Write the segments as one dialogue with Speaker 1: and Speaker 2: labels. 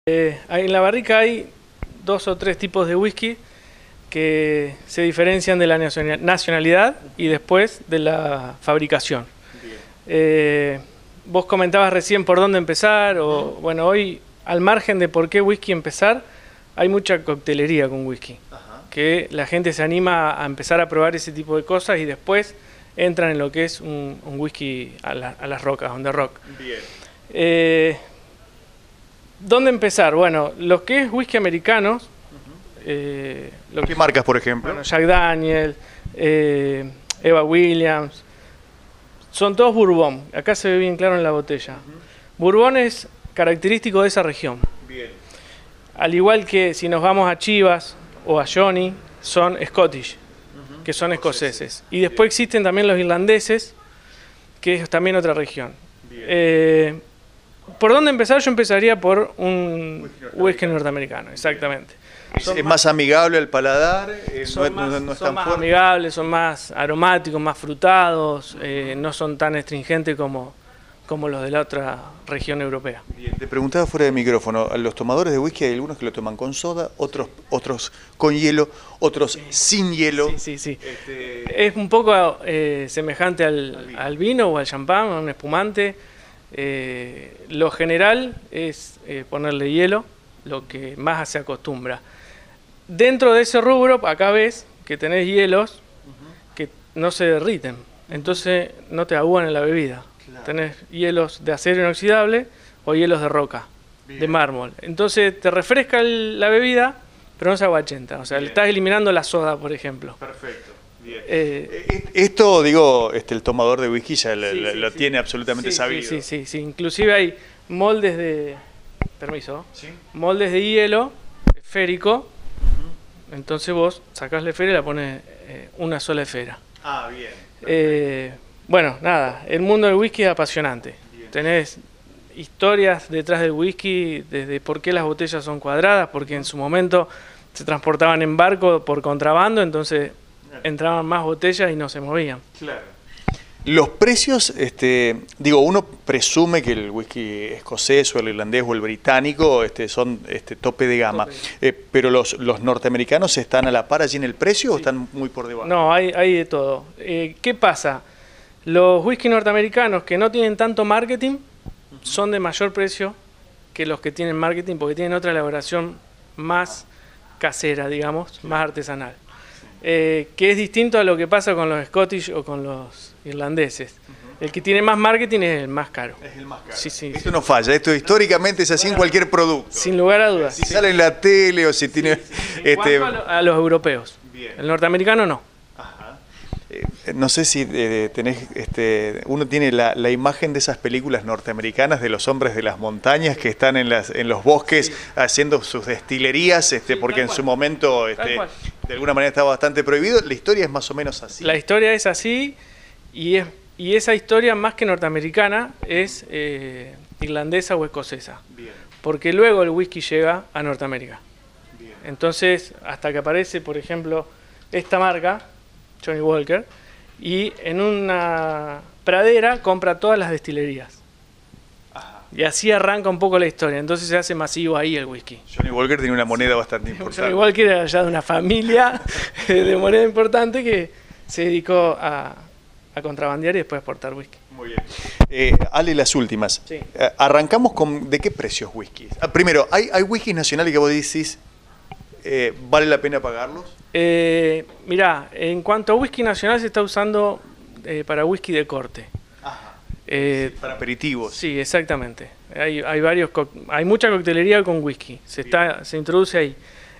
Speaker 1: En la barrica hay 2 o 3 tipos de whisky que se diferencian de la nacionalidad y después de la fabricación. Vos comentabas recién por dónde empezar, o bueno, hoy al margen de por qué whisky empezar, hay mucha coctelería con whisky. Que la gente se anima a empezar a probar ese tipo de cosas y después entran en lo que es un whisky a las rocas, on the rock. ¿Dónde empezar? Bueno, lo que es whisky americanos.
Speaker 2: ¿Qué marcas, por ejemplo?
Speaker 1: Bueno, Jack Daniel, Eva Williams, son todos bourbon. Acá se ve bien claro en la botella. Bourbon es característico de esa región. Al igual que si nos vamos a Chivas o a Johnny, son Scottish, que son escoceses. Y después existen también los irlandeses, que es también otra región. ¿Por dónde empezar? Yo empezaría por un whisky norteamericano, exactamente.
Speaker 2: ¿Es más amigable al paladar?
Speaker 1: Son más amigables, son más aromáticos, más frutados, no son tan astringentes como los de la otra región europea.
Speaker 2: Bien, te preguntaba fuera de micrófono, los tomadores de whisky hay algunos que lo toman con soda, otros con hielo, otros sin hielo.
Speaker 1: Sí. Es un poco semejante al vino o al champán, a un espumante. Lo general es ponerle hielo, lo que más se acostumbra. Dentro de ese rubro, acá ves que tenés hielos que no se derriten, entonces no te aguan en la bebida. Claro. Tenés hielos de acero inoxidable o hielos de roca, de mármol. Entonces te refresca la bebida, pero no se aguachenta. O sea, le estás eliminando la soda, por ejemplo.
Speaker 2: Perfecto. Bien. Esto, digo, el tomador de whisky ya lo tiene absolutamente sabido.
Speaker 1: Sí. Inclusive hay moldes de... Permiso. Moldes de hielo esférico. Entonces vos sacás la esfera y la pones una sola esfera. Bien. Bueno, nada, el mundo del whisky es apasionante. Bien. Tenés historias detrás del whisky, desde por qué las botellas son cuadradas, porque en su momento se transportaban en barco por contrabando, entonces entraban más botellas y no se movían.
Speaker 2: Claro. Los precios, digo, uno presume que el whisky escocés o el irlandés o el británico son tope de gama, pero los norteamericanos están a la par allí en el precio o están muy por debajo.
Speaker 1: No, hay de todo. ¿Qué pasa? Los whisky norteamericanos que no tienen tanto marketing son de mayor precio que los que tienen marketing porque tienen otra elaboración más casera, digamos, más artesanal. Que es distinto a lo que pasa con los Scottish o con los irlandeses. El que tiene más marketing es el más caro.
Speaker 2: Es el más caro.
Speaker 1: Sí.
Speaker 2: Esto no falla, esto históricamente es así en cualquier producto.
Speaker 1: Sin lugar a dudas.
Speaker 2: Si sale en la tele o si tiene...
Speaker 1: En cuanto a los europeos. Bien. El norteamericano no.
Speaker 2: No sé si tenés, uno tiene la imagen de esas películas norteamericanas de los hombres de las montañas que están en los bosques haciendo sus destilerías, porque en su momento de alguna manera estaba bastante prohibido. La historia es más o menos así.
Speaker 1: La historia es así y esa historia más que norteamericana es irlandesa o escocesa. Bien. Porque luego el whisky llega a Norteamérica. Bien. Entonces, hasta que aparece, por ejemplo, esta marca, Johnny Walker, y en una pradera compra todas las destilerías. Y así arranca un poco la historia, entonces se hace masivo ahí el whisky.
Speaker 2: Johnny Walker tiene una moneda bastante importante.
Speaker 1: Johnny Walker era ya de una familia de moneda importante que se dedicó a contrabandear y después a exportar whisky.
Speaker 2: Muy bien. Ale, las últimas. Sí. Arrancamos con ¿de qué precios whisky? Primero, ¿hay whiskies nacionales que vos decís vale la pena pagarlos?
Speaker 1: Mirá, en cuanto a whisky nacional se está usando para whisky de corte.
Speaker 2: Para aperitivos.
Speaker 1: Sí, exactamente. Hay mucha coctelería con whisky. Se introduce ahí.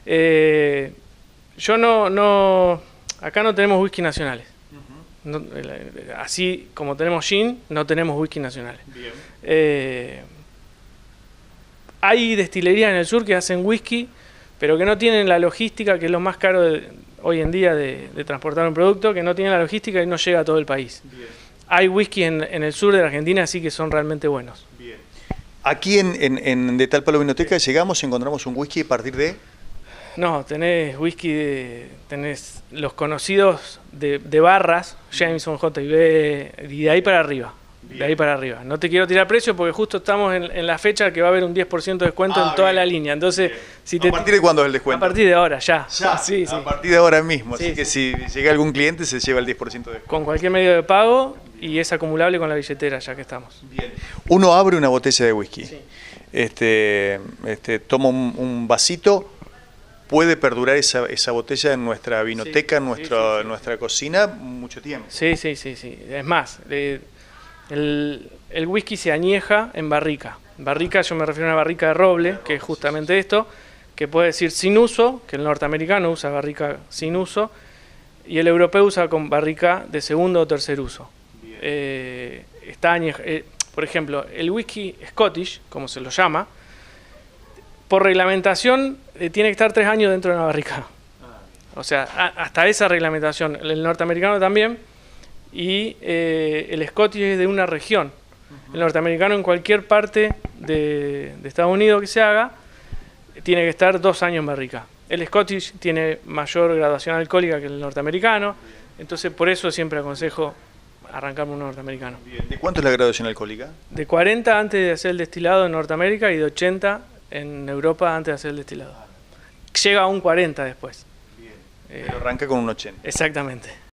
Speaker 1: Acá no tenemos whisky nacionales. Así como tenemos gin, no tenemos whisky nacionales. Hay destilerías en el sur que hacen whisky, pero que no tienen la logística, que es lo más caro hoy en día de transportar un producto, que no tienen la logística y no llega a todo el país. Bien. Hay whisky en el sur de la Argentina, así que son realmente buenos.
Speaker 2: Bien. Aquí en De Tal Palo Vinoteca llegamos y encontramos un whisky a partir de...
Speaker 1: No, tenés whisky, tenés los conocidos de barras, Jameson, J&B, y de ahí para arriba. de ahí para arriba. No te quiero tirar precio porque justo estamos en la fecha que va a haber un 10% de descuento en toda la línea. Entonces, si
Speaker 2: ¿A partir de cuándo es el descuento?
Speaker 1: A partir de ahora, ya.
Speaker 2: Sí, a partir de ahora mismo. Así que si llega algún cliente se lleva el 10% de descuento.
Speaker 1: Con cualquier medio de pago y es acumulable con la billetera, ya que estamos.
Speaker 2: Bien. Uno abre una botella de whisky, toma un vasito. ¿Puede perdurar esa botella en nuestra vinoteca, en nuestra cocina, mucho tiempo?
Speaker 1: Sí. Es más, el whisky se añeja en barrica. Barrica, yo me refiero a una barrica de roble, que es justamente esto, que puede decir sin uso, que el norteamericano usa barrica sin uso, y el europeo usa con barrica de segundo o tercer uso. Por ejemplo, el whisky Scottish, como se lo llama, por reglamentación tiene que estar 3 años dentro de una barrica. O sea, hasta esa reglamentación. El norteamericano también. Y el Scottish es de una región. El norteamericano en cualquier parte de Estados Unidos que se haga, tiene que estar 2 años en barrica. El Scottish tiene mayor graduación alcohólica que el norteamericano. Entonces, por eso siempre aconsejo arrancarme un norteamericano.
Speaker 2: Bien. ¿De cuánto es la graduación alcohólica?
Speaker 1: De 40 antes de hacer el destilado en Norteamérica y de 80 en Europa antes de hacer el destilado. Llega a un 40 después.
Speaker 2: Bien. Pero arranca con un 80.
Speaker 1: Exactamente.